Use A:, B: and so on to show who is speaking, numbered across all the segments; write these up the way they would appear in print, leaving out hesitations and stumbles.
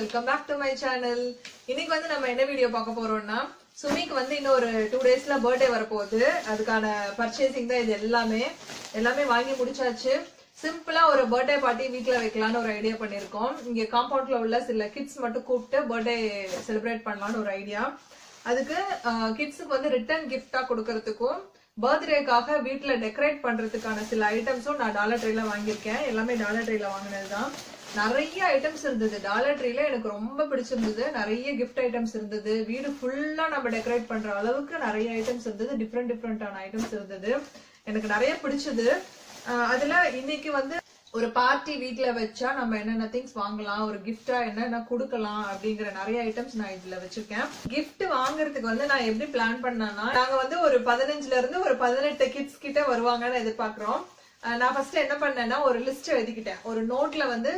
A: Welcome back to my channel. இன்னைக்கு வந்து நம்ம என்ன வீடியோ பார்க்க போறோம்னா சுமிக்கு வந்து இன்னும் ஒரு 2 daysல பர்த்டே வரப்போகுது. அதுக்கான பர்ச்சேசிங் தான் இது எல்லாமே வாங்கி முடிச்சாச்சு. சிம்பிளா ஒரு பர்த்டே பார்ட்டி வீட்ல வைக்கலாம்னு ஒரு ஐடியா பண்ணிருக்கோம். இங்க காம்பவுண்ட்ல உள்ள சில கிட்ஸ் மட்டும் கூப்பிட்டு பர்த்டே செலிப்ரேட் பண்ணலாம்னு ஒரு ஐடியா. அதுக்கு கிட்ஸுக்கு வந்து ரிட்டர்ன் கிஃப்டா கொடுக்கறதுக்கும் பர்த்டேக்காக வீட்ல டெக்கரேட் பண்றதுக்கான சில ஐட்டம்ஸும் நான் டாலர் ட்ரீல வாங்கியிருக்கேன். எல்லாமே டாலர் ட்ரீல வாங்கினதுதான். நிறைய ஐட்டம்ஸ் இருந்தது டாலர் ட்ரீல. எனக்கு ரொம்ப பிடிச்சிருந்தது. நிறைய கிஃப்ட் ஐட்டம்ஸ் இருந்தது. வீடு ஃபுல்லா நம்ம டெக்கரேட் பண்ற அளவுக்கு நிறைய ஐட்டம்ஸ் இருந்தது. டிஃப்ரெண்டான ஐட்டம்ஸ் இருந்தது. எனக்கு நிறைய பிடிச்சது. அதுல இன்னைக்கு வந்து ஒரு பார்ட்டி வீட்ல வச்சா நம்ம என்னென்ன திங்ஸ் வாங்கலாம், ஒரு கிஃப்டா என்னென்ன கொடுக்கலாம் அப்படிங்கிற நிறைய ஐட்டம்ஸ் நான் இதுல வச்சிருக்கேன். கிஃப்ட் வாங்குறதுக்கு வந்து நான் எப்படி பிளான் பண்ணேன்னா, நாங்க வந்து ஒரு 15ல இருந்து ஒரு 18 கிட்ஸ் கிட்ட வருவாங்கன்னு எதிர்பார்க்கிறோம். நான் ஃபர்ஸ்ட் என்ன பண்ணேன்னா ஒரு லிஸ்ட் எழுதிக்கிட்டேன். ஒரு நோட்ல வந்து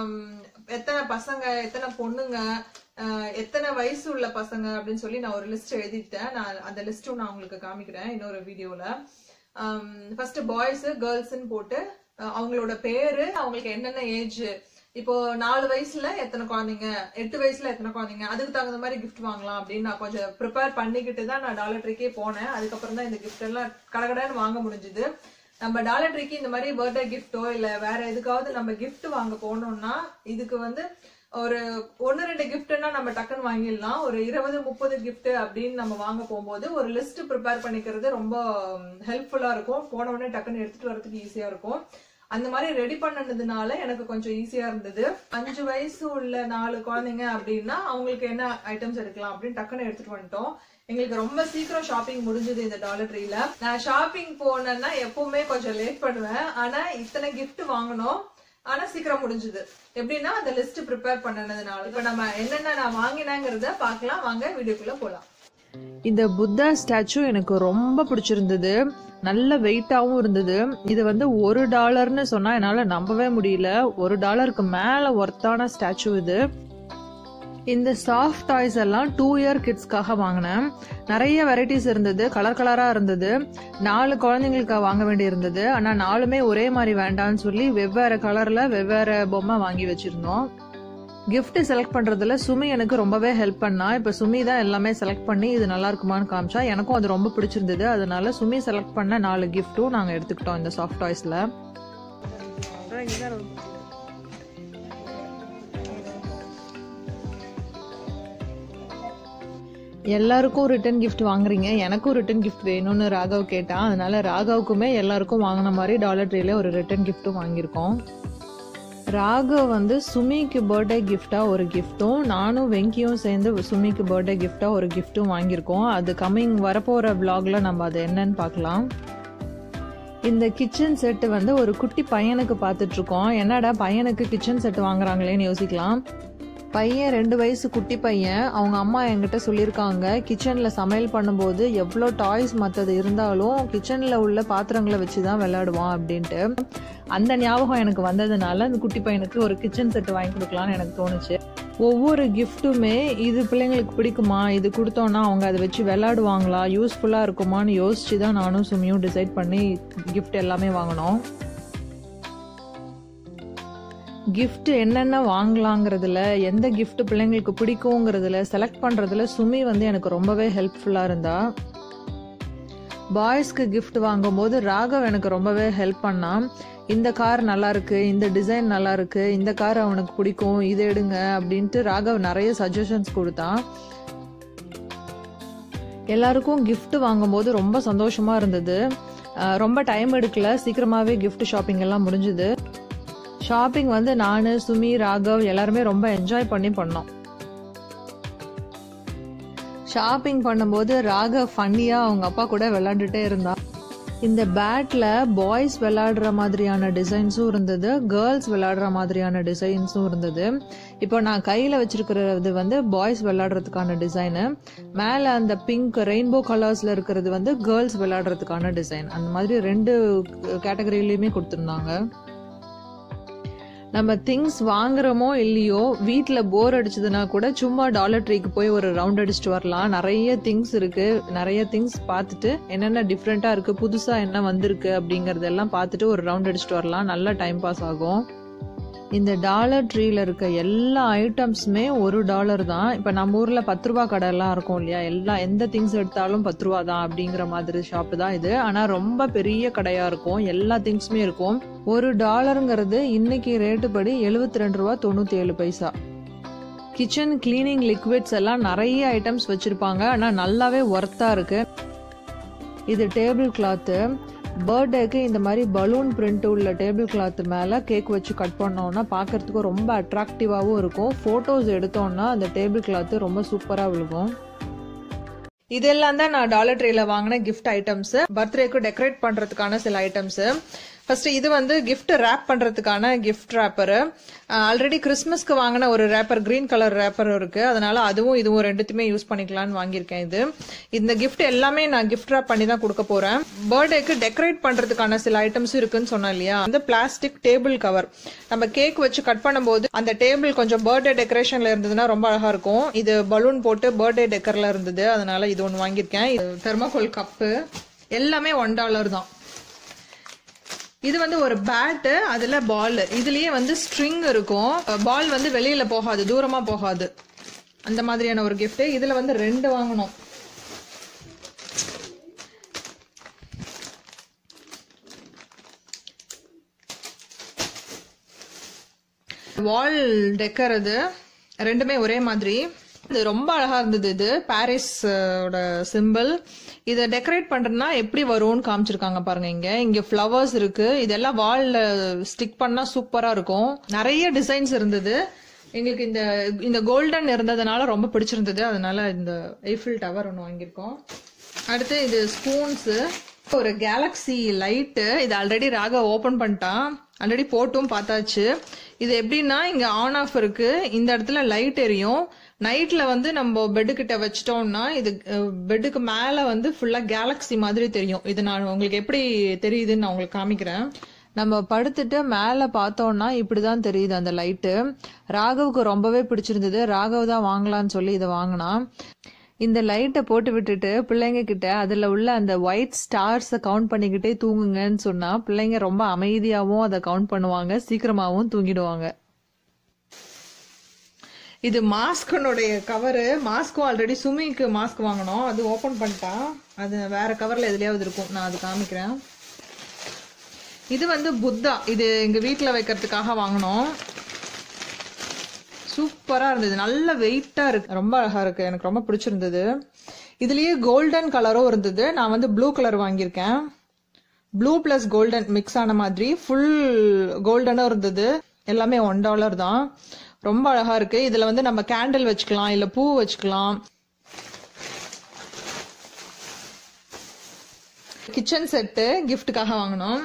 A: எத்தனை பசங்க, எத்தனை பொண்ணுங்க, எத்தனை வயசு உள்ள பசங்க அப்படின்னு சொல்லி நான் ஒரு லிஸ்ட் எழுதிட்டேன். நான் அந்த லிஸ்டும் நான் உங்களுக்கு காமிக்கிறேன் இன்னொரு வீடியோல. ஃபர்ஸ்ட் பாய்ஸ் கேர்ள்ஸ்ன்னு போட்டு அவங்களோட பேரு, அவங்களுக்கு என்னென்ன ஏஜ், இப்போ 4 வயசுல எத்தனை குழந்தைங்க, 8 வயசுல எத்தனை குழந்தைங்க, அதுக்கு தகுந்த மாதிரி கிஃப்ட் வாங்கலாம் அப்படின்னு நான் கொஞ்சம் ப்ரிப்பேர் பண்ணிக்கிட்டு தான் நான் டாலர் ட்ரீக்கே போனேன். அதுக்கப்புறம் தான் இந்த கிஃப்ட் எல்லாம் கடகடன்னு வாங்க முடிஞ்சுது. நம்ம டாலர் ட்ரீக்கு இந்த மாதிரி பர்த்டே கிஃப்டோ இல்ல வேற எதுக்காவது நம்ம கிஃப்ட் வாங்க போனோம்னா இதுக்கு வந்து ஒரு 1-2 கிஃப்ட்னா நம்ம டக்குன்னு வாங்கிடலாம். ஒரு 20-30 கிஃப்ட் அப்படின்னு நம்ம வாங்க போகும்போது ஒரு லிஸ்ட் ப்ரிப்பேர் பண்ணிக்கிறது ரொம்ப ஹெல்ப்ஃபுல்லா இருக்கும். போன உடனே டக்குன்னு எடுத்துட்டு வரதுக்கு ஈஸியா இருக்கும். அந்த மாதிரி ரெடி பண்ணதுனால எனக்கு கொஞ்சம் ஈஸியா இருந்தது. 5 வயசு உள்ள 4 குழந்தைங்க அப்படின்னா அவங்களுக்கு என்ன ஐட்டம்ஸ் எடுக்கலாம் அப்படின்னு டக்குன்னு எடுத்துட்டு வந்துட்டோம். எங்களுக்கு ரொம்ப சீக்கிரம் ஷாப்பிங் முடிஞ்சது இந்த டாலர் ட்ரீல. நான் ஷாப்பிங் போனேன்னா எப்பவுமே கொஞ்சம் லேட் பண்ணுவேன். ஆனா இத்தனை கிஃப்ட் வாங்கணும், ஆனா சீக்கிரம் முடிஞ்சது. எப்படின்னா அந்த லிஸ்ட் ப்ரிப்பேர் பண்ணதுனால. இப்ப நம்ம என்னென்ன நான் வாங்கினேங்கிறத பாக்கலாம். வாங்க வீடியோக்குள்ள போலாம்.
B: இந்த புத்தா ஸ்டாச்சு எனக்கு ரொம்ப பிடிச்சிருந்தது. நல்ல வெயிட்டாவும் இருந்தது. இது வந்து $1 சொன்னா என்னால நம்பவே முடியல. $1 மேல ஒர்த்தான ஸ்டாச்சு இது. இந்த சாஃப்ட் டாய்ஸ் எல்லாம் 2 இயர் கிட்ஸ்க்காக வாங்கினேன். நிறைய வெரைட்டிஸ் இருந்தது, கலர் கலரா இருந்தது. 4 குழந்தைங்களுக்கு வாங்க வேண்டி இருந்தது. ஆனா 4மே ஒரே மாதிரி வேண்டாம்னு சொல்லி வெவ்வேறு கலர்ல வெவ்வேறு பொம்மை வாங்கி வச்சிருந்தோம். கிஃப்ட் செலக்ட் பண்றதுல சுமி எனக்கு ரொம்பவே ஹெல்ப் பண்ணா. இப்ப சுமி தான் எல்லாமே செலக்ட் பண்ணி இது நல்லா இருக்குமான்னு காமிச்சா. எனக்கும் அது ரொம்ப பிடிச்சிருந்தது. அதனால சுமி செலக்ட் பண்ண 4 கிஃப்டும் நாங்க எடுத்துக்கிட்டோம் இந்த சாஃப்ட் டாய்ஸ்ல. எல்லாருக்கும் ரிட்டர்ன் கிஃப்ட் வாங்குறீங்க, எனக்கும் ரிட்டர்ன் கிஃப்ட் வேணும்னு ராகவ் கேட்டான். அதனால ராகவுக்குமே எல்லாருக்கும் வாங்கின மாதிரி டாலர் ட்ரீல ஒரு ரிட்டர்ன் கிஃப்ட்டும் வாங்கியிருக்கோம். ராகவ் வந்து சுமிக்கு பர்த்டே கிஃப்டா ஒரு கிஃப்டும், நானும் வெங்கியும் சேர்ந்து சுமிக்கு பர்த்டே கிஃப்டா ஒரு கிஃப்டும் வாங்கியிருக்கோம். அது கம்மிங் வரப்போற vlogல நம்ம அது என்னன்னு பார்க்கலாம். இந்த கிச்சன் செட் வந்து ஒரு குட்டி பையனுக்கு பார்த்துட்டு இருக்கோம். என்னடா பையனுக்கு கிச்சன் செட் வாங்குறாங்களேன்னு யோசிக்கலாம். பையன் 2 வயசு குட்டி பையன். அவங்க அம்மா என்கிட்ட சொல்லியிருக்காங்க, கிச்சன்ல சமையல் பண்ணும்போது எவ்வளோ டாய்ஸ் மற்றது இருந்தாலும் கிச்சன்ல உள்ள பாத்திரங்களை வச்சுதான் விளையாடுவான் அப்படின்ட்டு. அந்த ஞாபகம் எனக்கு வந்ததுனால அந்த குட்டி பையனுக்கு ஒரு கிச்சன் செட் வாங்கி கொடுக்கலான்னு எனக்கு தோணுச்சு. ஒவ்வொரு கிஃப்ட்டுமே இது பிள்ளைங்களுக்கு பிடிக்குமா, இது கொடுத்தோன்னா அவங்க அதை வச்சு விளையாடுவாங்களா, யூஸ்ஃபுல்லா இருக்குமான்னு யோசிச்சுதான் நானும் சுமியும் டிசைட் பண்ணி கிஃப்ட் எல்லாமே வாங்கினோம். கிஃப்ட் என்னென்ன வாங்கலாங்கிறதுல, எந்த கிஃப்ட் பிள்ளைங்களுக்கு பிடிக்குங்கிறதுல செலக்ட் பண்றதுல சுமி வந்து எனக்கு ரொம்பவே ஹெல்ப்ஃபுல்லா இருந்தா. பாய்ஸ்க்கு கிஃப்ட் வாங்கும் போது ராகவ் எனக்கு ரொம்பவே ஹெல்ப் பண்ணான். இந்த கார் நல்லா இருக்கு, இந்த டிசைன் நல்லா இருக்கு, இந்த கார் அவனுக்கு பிடிக்கும், இது எடுங்க அப்படின்ட்டு ராகவ் நிறைய சஜஷன்ஸ் கொடுத்தான். எல்லாருக்கும் கிஃப்ட் வாங்கும் போது ரொம்ப சந்தோஷமா இருந்தது. ரொம்ப டைம் எடுக்கல, சீக்கிரமாவே கிஃப்ட் ஷாப்பிங் எல்லாம் முடிஞ்சது. ஷாப்பிங் வந்து நானு, சுமி, ராகவ் எல்லாருமே ரொம்ப என்ஜாய் பண்ணி பண்ணோம். ஷாப்பிங் பண்ணும்போது ராகவ் ஃபன்னியா அவங்க அப்பா கூட விளையாண்டுட்டே இருந்தா. இந்த பேட்ல பாய்ஸ் விளையாடுற மாதிரியான டிசைன்ஸும் இருந்தது, கேர்ள்ஸ் விளையாடுற மாதிரியான டிசைன்ஸும் இருந்தது. இப்போ நான் கையில வச்சிருக்கிறது வந்து பாய்ஸ் விளையாடுறதுக்கான டிசைனு. மேல அந்த பிங்க் ரெயின்போ கலர்ஸ்ல இருக்கிறது வந்து கேர்ள்ஸ் விளையாடுறதுக்கான டிசைன். அந்த மாதிரி 2 கேட்டகரியிலயுமே கொடுத்துருந்தாங்க. நம்ம திங்ஸ் வாங்குறோமோ இல்லையோ, வீட்டுல போர் அடிச்சதுன்னா கூட சும்மா டாலர் ட்ரீக்கு போய் ஒரு ரவுண்ட் அடிச்சுட்டு வரலாம். நிறைய திங்ஸ் இருக்கு. நிறைய திங்ஸ் பார்த்துட்டு என்னென்ன டிஃப்ரெண்டா இருக்கு, புதுசா என்ன வந்திருக்கு அப்படிங்கறதெல்லாம் பார்த்துட்டு ஒரு ரவுண்ட் அடிச்சுட்டு வரலாம். நல்ல டைம் பாஸ் ஆகும். இந்த டாலர் ட்ரீல இருக்க எல்லா ஐட்டம்ஸுமே $1 தான். இப்போ நம்ம ஊரில் 10 ரூபா கடை எல்லாம் இருக்கும் இல்லையா, எந்த திங்ஸ் எடுத்தாலும் 10 ரூபா தான் அப்படிங்கிற மாதிரி ஷாப்பு தான் இது. ஆனால் ரொம்ப பெரிய கடையாக இருக்கும், எல்லா திங்ஸுமே இருக்கும். $1ங்கிறது இன்னைக்கு ரேட்டு படி ₹72.97. கிச்சன் கிளீனிங் லிக்விட்ஸ் எல்லாம் நிறைய ஐட்டம்ஸ் வச்சிருப்பாங்க, ஆனால் நல்லாவே ஒர்த்தாக இருக்கு. இது டேபிள் கிளாத்து. பர்த்டேக்கு இந்த மாதிரி பலூன் பிரிண்ட் உள்ள டேபிள் கிளாத் மேலே கேக் வச்சு கட் பண்ணோம்னா பார்க்கறதுக்கு ரொம்ப அட்ராக்டிவாகவும் இருக்கும். ஃபோட்டோஸ் எடுத்தோம்னா அந்த டேபிள் கிளாத் ரொம்ப சூப்பராக விழுகும். இதெல்லாம் தான் நான் டாலர் ட்ரீல வாங்கின கிஃப்ட் ஐட்டம்ஸ், பர்த்டேக்கு டெக்கரேட் பண்றதுக்கான சில ஐட்டம்ஸ். ஃபர்ஸ்ட் இது வந்து கிஃப்ட் ரேப் பண்றதுக்கான கிஃப்ட் ரேப்பர். ஆல்ரெடி கிறிஸ்மஸ்க்கு வாங்கின ஒரு ரேப்பர், கிரீன் கலர் ரேப்பர் இருக்கு, அதனால அதுவும் இதுவும் ரெண்டுத்துமே யூஸ் பண்ணிக்கலாம்னு வாங்கியிருக்கேன். இந்த கிஃப்ட் எல்லாமே நான் கிஃப்ட் ரேப் பண்ணி தான் கொடுக்க போறேன். பர்த்டேக்கு டெக்கரேட் பண்றதுக்கான சில ஐட்டம்ஸ் இருக்குன்னு சொன்னேன் இல்லையா, அந்த பிளாஸ்டிக் டேபிள் கவர். நம்ம கேக் வச்சு கட் பண்ணும்போது அந்த டேபிள் கொஞ்சம் பர்த்டே டெக்கரேஷன்ல இருந்ததுன்னா ரொம்ப அழகா இருக்கும். இது பலூன் போட்டு பர்த்டே டெக்கர்ல இருந்தது, அதனால இது ஒன்று வாங்கியிருக்கேன். தெர்மாகோல் கப்பு எல்லாமே $1 தான். இது வந்து ஒரு பேட், அதுல பால், இதுலயே வந்து ஸ்ட்ரிங் இருக்கும். பால் வந்து வெளியில போகாது, தூரமா போகாது, அந்த மாதிரியான ஒரு கிஃப்ட். இதுல வந்து 2 வாங்கணும். வால் டெக்கர், இது ரெண்டுமே ஒரே மாதிரி. இது ரொம்ப அழகா இருந்தது. இது பாரிஸோட சிம்பிள். இதை டெக்கரேட் பண்றதுனா எப்படி வரும்னு காமிச்சிருக்காங்க பாருங்க. இங்க ஃப்ளவர்ஸ் இருக்கு. இதெல்லாம் வால்ல ஸ்டிக் பண்ணா சூப்பரா இருக்கும். நிறைய டிசைன்ஸ் இருந்தது. எங்களுக்கு இந்த கோல்டன் இருந்ததுனால ரொம்ப பிடிச்சிருந்தது, அதனால இந்த ஐஃபில் டவர் ஒன்று வாங்கியிருக்கோம். அடுத்து இது ஸ்பூன்ஸ், ஒரு கேலக்ஸி லைட்டு. இது ஆல்ரெடி ராக ஓபன் பண்ணிட்டான், ஆல்ரெடி போட்டும் பார்த்தாச்சு. இது எப்படின்னா இங்க ஆன் ஆஃப் இருக்கு, இந்த இடத்துல லைட் எரியும். நைட்ல வந்து நம்ம பெட்டு கிட்ட வச்சிட்டோம்னா இது பெட்டுக்கு மேல வந்து ஃபுல்லா கேலக்ஸி மாதிரி தெரியும். இது நான் உங்களுக்கு எப்படி தெரியுதுன்னு நான் உங்களுக்கு காமிக்கிறேன். நம்ம படுத்துட்டு மேல பார்த்தோம்னா இப்படிதான் தெரியுது அந்த லைட்டு. ராகவுக்கு ரொம்பவே பிடிச்சிருந்தது, ராகவ் தான் வாங்கலான்னு சொல்லி இதை வாங்கினான். இந்த லைட்டை போட்டு விட்டுட்டு பிள்ளைங்க கிட்ட அதுல உள்ள அந்த ஒயிட் ஸ்டார்ஸை கவுண்ட் பண்ணிக்கிட்டே தூங்குங்கன்னு சொன்னா பிள்ளைங்க ரொம்ப அமைதியாவும் அதை கவுண்ட் பண்ணுவாங்க, சீக்கிரமாவும் தூங்கிடுவாங்க. இது மாஸ்கனுடைய கவரு. மாஸ்க்கும் ஆல்ரெடி சுமிக்கு மாஸ்க் வாங்கணும், அது ஓபன் பண்ணிட்டான். அது வேற கவர்ல எதுலயாவது இருக்கும், நான் அது காமிக்கிறேன். இது வந்து புத்தா, இது எங்க வீட்டுல வைக்கிறதுக்காக வாங்கினோம். சூப்பரா இருந்தது, நல்ல வெயிட்டா இருக்கு, ரொம்ப அழகா இருக்கு, எனக்கு ரொம்ப பிடிச்சிருந்தது. இதுலயே கோல்டன் கலரும் இருந்தது. நான் வந்து ப்ளூ கலர் வாங்கியிருக்கேன். ப்ளூ பிளஸ் கோல்டன் மிக்ஸ் ஆன மாதிரி ஃபுல் கோல்டனும் இருந்தது. எல்லாமே $1 தான். ரொம்ப அழகா இருக்கு. இதுல வந்து நம்ம கேண்டில் வச்சுக்கலாம், இல்ல பூ வச்சுக்கலாம். கிச்சன் செட்டு கிஃப்டுக்காக வாங்கினோம்.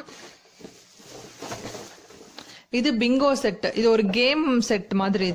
B: இது பிங்கோ செட், இது ஒரு கேம் செட் மாதிரி.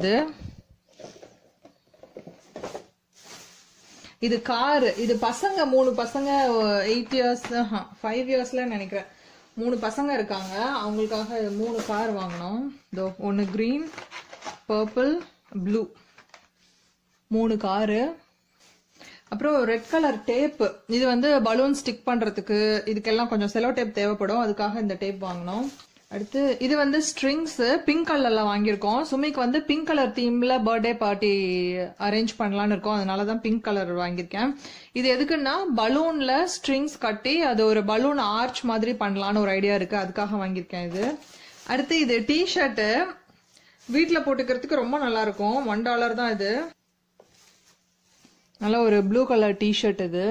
B: இது கார். இது பசங்க 3 பசங்க 8 இயர்ஸ் 5 இயர்ஸ்ல நினைக்கிறேன். 3 பசங்க இருக்காங்க, அவங்களுக்காக 3 கார் வாங்கினோம். இதோ ஒன்னு கிரீன், பர்பிள், ப்ளூ, 3 காரு. அப்புறம் ரெட் கலர் டேப். இது வந்து பலூன் ஸ்டிக் பண்றதுக்கு இதுக்கெல்லாம் கொஞ்சம் செலோ டேப் தேவைப்படும், அதுக்காக இந்த டேப் வாங்கினோம். அடுத்து இது வந்து ஸ்ட்ரிங்ஸ், பிங்க் கலர்ல வாங்கியிருக்கோம். சுமிக்கு வந்து பிங்க் கலர் தீம்ல பர்த்டே பார்ட்டி அரேஞ்ச் பண்ணலான்னு இருக்கோம், அதனாலதான் பிங்க் கலர் வாங்கியிருக்கேன். இது எதுக்குன்னா பலூன்ல ஸ்ட்ரிங்ஸ் கட்டி அது ஒரு பலூன் ஆர்ச் மாதிரி பண்ணலான்னு ஒரு ஐடியா இருக்கு, அதுக்காக வாங்கியிருக்கேன் இது. அடுத்து இது டிஷர்ட், வீட்டுல போட்டுக்கிறதுக்கு ரொம்ப நல்லா இருக்கும். $1 தான் இது. நல்ல ஒரு ப்ளூ கலர் டிஷர்ட் இது.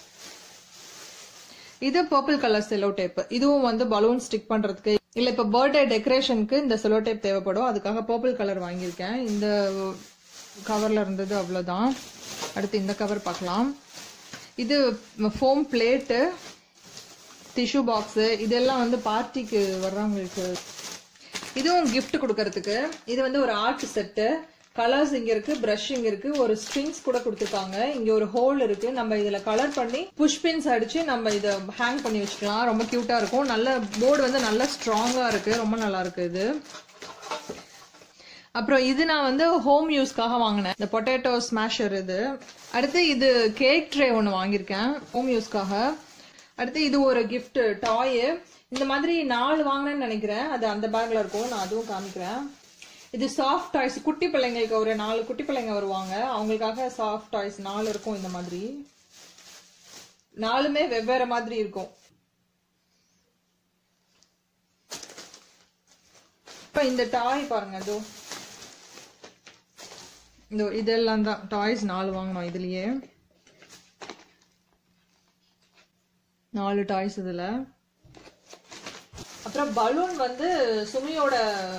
B: இது பர்பிள் கலர் செலோ டேப். இதுவும் வந்து பலூன் ஸ்டிக் பண்றதுக்கு இல்ல இப்ப பர்த்டே டெக்கரேஷனுக்கு இந்த செலோ டேப் தேவைப்படும், அதுக்காக பர்பிள் கலர் வாங்கியிருக்கேன். இந்த கவர்ல இருந்தது அவ்வளவுதான். அடுத்து இந்த கவர் பார்க்கலாம். இது ஃபோம் பிளேட்டு, டிஷ்யூ பாக்ஸ், இதெல்லாம் வந்து பார்ட்டிக்கு வர்றவங்களுக்கு. இதுவும் கிஃப்ட் கொடுக்கறதுக்கு. இது வந்து ஒரு ஆர்ட் செட்டு. கலர்ஸ் இங்க இருக்கு, பிரஷ் இங்க இருக்கு, ஒரு ஸ்ட்ரிங்ஸ் கூட கொடுத்துருக்காங்க. இங்க ஒரு ஹோல் இருக்கு, நம்ம இதுல கலர் பண்ணி புஷ் பின்ஸ் அடிச்சு நம்ம இத ஹேங் பண்ணி வச்சுக்கலாம். ரொம்ப கியூட்டா இருக்கும். நல்ல போர்டு வந்து நல்ல ஸ்ட்ராங்கா இருக்கு, ரொம்ப நல்லா இருக்கு இது. அப்புறம் இது நான் வந்து ஹோம் யூஸ்க்காக வாங்கினேன், இந்த பொட்டேட்டோ ஸ்மாஷர் இது. அடுத்து இது கேக் ட்ரே ஒன்று வாங்கியிருக்கேன் ஹோம் யூஸ்க்காக. அடுத்து இது ஒரு கிஃப்ட் டாய்.
A: இந்த மாதிரி 4 வாங்கினேன்னு நினைக்கிறேன். அது அந்த பேக்ல இருக்கும், நான் அதுவும் காமிக்கிறேன். இது சாஃப்ட் டாய்ஸ், குட்டி பிள்ளைங்களுக்கு ஒரு 4 குட்டி பிள்ளைங்க வருவாங்க, அவங்களுக்காக சாஃப்ட் டாய்ஸ் 4 இருக்கும். இந்த மாதிரி 4மே வெவ்வேறு மாதிரி இருக்கும். இப்ப இந்த டாய் பாருங்க, இதெல்லாம் தான் டாய்ஸ் 4 வாங்கணும். இதுலயே 4 டாய்ஸ் இதுல. அப்புறம் பலூன் வந்து சுமியோட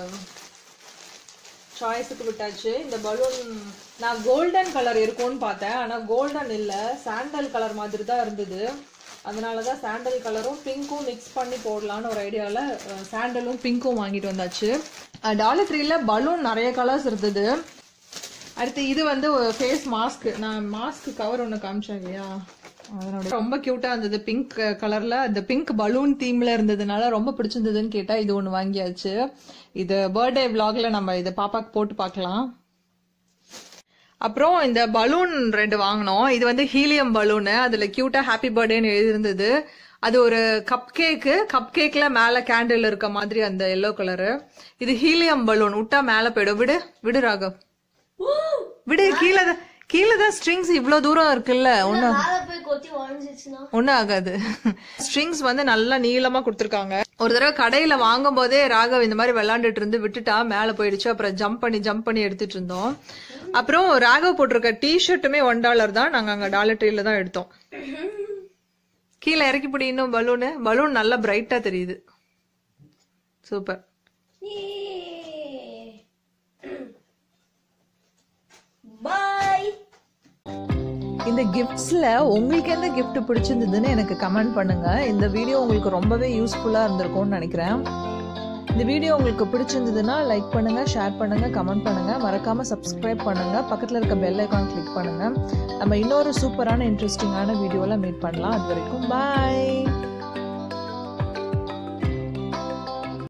A: சாய்ஸுக்கு விட்டாச்சு. இந்த பலூன் நான் கோல்டன் கலர் இருக்கும்னு பார்த்தேன், ஆனா கோல்டன் இல்ல, சாண்டல் கலர் மாதிரி தான் இருந்தது. அதனாலதான் சாண்டல் கலரும் பிங்க்கும் மிக்ஸ் பண்ணி போடலான்னு ஒரு ஐடியால சாண்டலும் பிங்க்கும் வாங்கிட்டு வந்தாச்சு. டாலர் ட்ரீல பலூன் நிறைய கலர்ஸ் இருந்தது. அடுத்து இது வந்து ஃபேஸ் மாஸ்க். நான் மாஸ்க் கவர் ஒண்ணு காமிச்சேன் இல்லையா, அதனோட ரொம்ப கியூட்டா இருந்தது. பிங்க் கலர்ல இந்த பிங்க் பலூன் தீம்ல இருந்ததுனால ரொம்ப பிடிச்சிருந்ததுன்னு கேட்டா இது ஒண்ணு வாங்கியாச்சு. இது பர்த்டே vlogல நம்ம இதை பாப்பாக்கு போட்டு பார்க்கலாம். அப்புறம் இந்த பலூன் 2 வாங்கினோம். இது வந்து ஹீலியம் பலூனு, அதுல கியூட்டா ஹாப்பி பர்த்டேன்னு எழுதிருந்தது. அது ஒரு கப் கேக்ல மேல கேண்டில் இருக்க மாதிரி அந்த எல்லோ கலரு. இது ஹீலியம் பலூன், விட்டா மேல போயிடும். விடு ராகவ், விடு. கீழதான் ஸ்ட்ரிங்ஸ் இவ்வளவு தூரம் இருக்குல்ல, ஒண்ணும் ஆகாது. ஸ்ட்ரிங்ஸ் வந்து நல்லா நீளமா கொடுத்துருக்காங்க. ஒரு தடவை கடையில வாங்கும் போதே ராகவ் இந்த மாதிரி விளையாண்டுட்டு இருந்து விட்டுட்டா, மேல போயிடுச்சு. அப்புறம் ஜம்ப் பண்ணி எடுத்துட்டு இருந்தோம். அப்புறம் ராகவ் போட்டிருக்க டிஷர்ட்டுமே $1 தான். நாங்க அங்க டாலர் ட்ரீல தான் எடுத்தோம். கீழே இறக்கி பிடி. இன்னும் பலூன் நல்லா பிரைட்டா தெரியுது. சூப்பர். இந்த கிஃப்ட்ஸ்ல உங்களுக்கு எந்த கிஃப்ட் பிடிச்சிருந்ததுன்னு எனக்கு கமெண்ட் பண்ணுங்க. இந்த வீடியோ உங்களுக்கு ரொம்பவே யூஸ்ஃபுல்லா இருந்திருக்கும்னு நினைக்கிறேன். இந்த வீடியோ உங்களுக்கு பிடிச்சிருந்ததுன்னா லைக் பண்ணுங்க, ஷேர் பண்ணுங்க, கமெண்ட் பண்ணுங்க, மறக்காம சப்ஸ்கிரைப் பண்ணுங்க, பக்கத்துல இருக்க பெல் ஐகான் கிளிக் பண்ணுங்க. நம்ம இன்னொரு சூப்பரான இன்ட்ரெஸ்டிங்கான வீடியோல மீட் பண்ணலாம். அது வரைக்கும் பாய்.